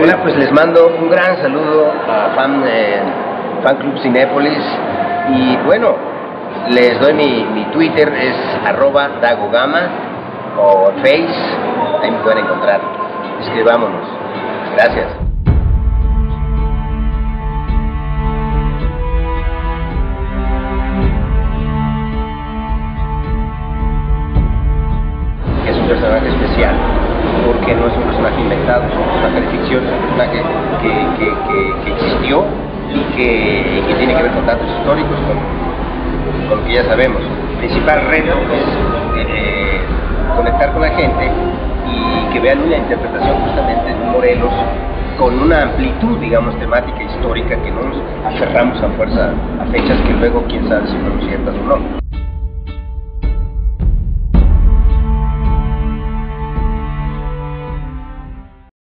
Hola, pues les mando un gran saludo a Fan Club Cinépolis y bueno, les doy mi Twitter, es @dagogama o Face, ahí me pueden encontrar. Escribámonos. Gracias. Es un personaje especial porque no es un personaje inventado, es un personaje de ficción, es un personaje que existió y que tiene que ver con datos históricos, con lo que ya sabemos. El principal reto es conectar con la gente y que vean una interpretación justamente de un Morelos con una amplitud, digamos, temática histórica, que no nos aferramos a fuerza a fechas que luego quién sabe si fueron ciertas o no.